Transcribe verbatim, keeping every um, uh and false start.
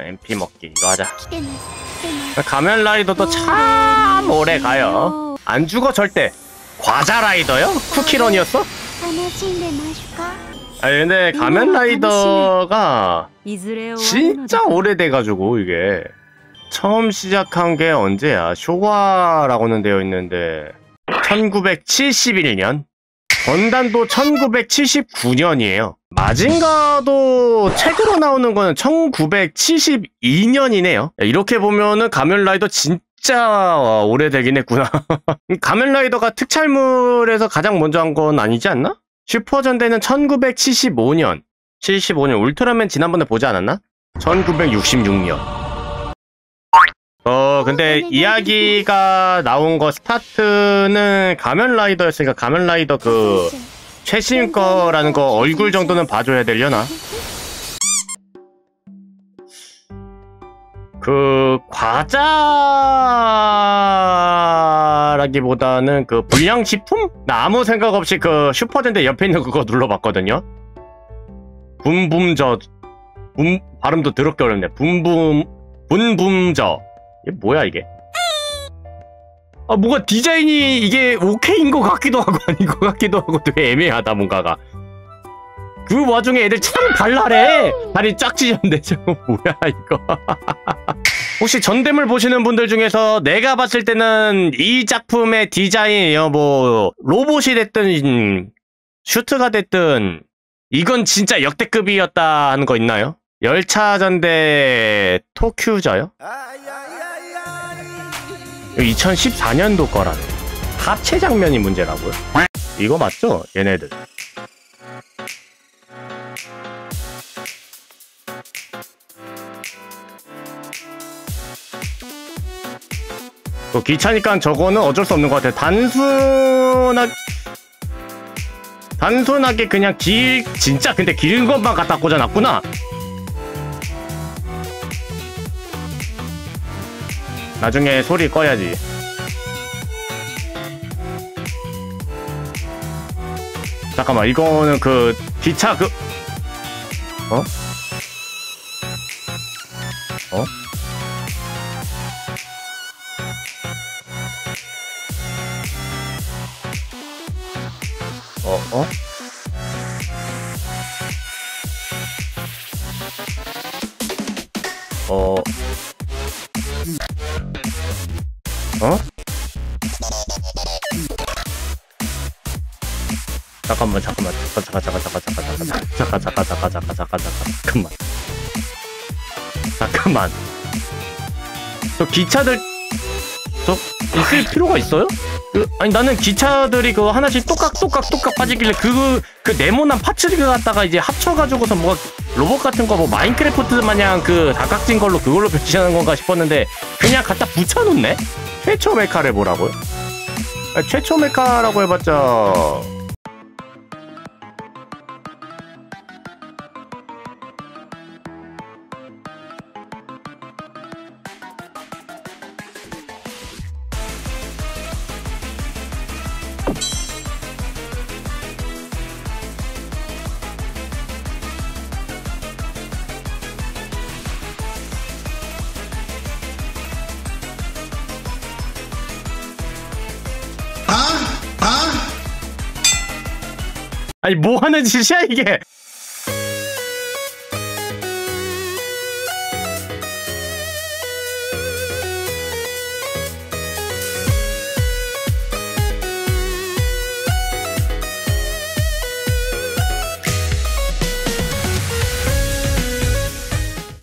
엠피 먹기 이거 하자. 가면라이더도 참 오래 가요. 안 죽어 절대. 과자 라이더요? 쿠키런이었어? 아니 근데 가면라이더가 진짜 오래돼가지고 이게 처음 시작한 게 언제야? 쇼와라고는 되어 있는데 천구백칠십일 년? 건단도 천구백칠십구 년이에요. 마징가도 책으로 나오는 거는 천구백칠십이 년이네요. 이렇게 보면은 가면라이더 진짜 오래되긴 했구나. 가면라이더가 특촬물에서 가장 먼저 한 건 아니지 않나? 슈퍼전대는 천구백칠십오 년. 칠십오 년 울트라맨 지난번에 보지 않았나? 천구백육십육 년. 어 근데 이야기가 나온 거 스타트는 가면라이더였으니까 가면라이더 그 최신 거라는 거 얼굴 정도는 봐줘야 되려나? 그 과자라기보다는 그 불량식품? 나 아무 생각 없이 그 슈퍼젠데 옆에 있는 그거 눌러봤거든요. 붐붐저 붐 발음도 더럽게 어렵네. 붐붐 분붐저 이게 뭐야 이게? 아 뭔가 디자인이 이게 오케이인 것 같기도 하고 아닌 것 같기도 하고 되게 애매하다 뭔가가. 그 와중에 애들 참 발랄해. 다리 짝지졌는데 저거 뭐야 이거. 혹시 전대물 보시는 분들 중에서 내가 봤을 때는 이 작품의 디자인이요 뭐 로봇이 됐든 슈트가 됐든 이건 진짜 역대급이었다 하는 거 있나요? 열차전대 토큐저요? 이천십사 년도 거라네. 합체 장면이 문제라고요? 이거 맞죠? 얘네들. 또 귀찮으니까 저거는 어쩔 수 없는 것 같아. 단순하게 단순하게 그냥 길 진짜 근데 긴 것만 갖다 꽂아놨구나. 나중에 소리 꺼야지. 잠깐만 이거는 그 기차 그 어? 어? 어? 어? 어? 어? 잠깐만 잠깐만 잠깐 잠깐 잠깐 잠깐 잠깐 잠깐 잠깐 잠깐 잠깐 잠깐 잠깐 잠깐만 잠깐만 저 기차들 저 있을 필요가 있어요? 그, 아니 나는 기차들이 그 하나씩 똑깍똑깍 똑깍 빠지길래 그, 그 네모난 파츠를 갖다가 이제 합쳐가지고서 뭐가 로봇 같은 거 뭐 마인크래프트 마냥 그 다각진 걸로 그걸로 변신하는 건가 싶었는데 그냥 갖다 붙여놓네? 최초 메카를 보라고요? 아니, 최초 메카라고 해봤자 아니 뭐하는 짓이야 이게.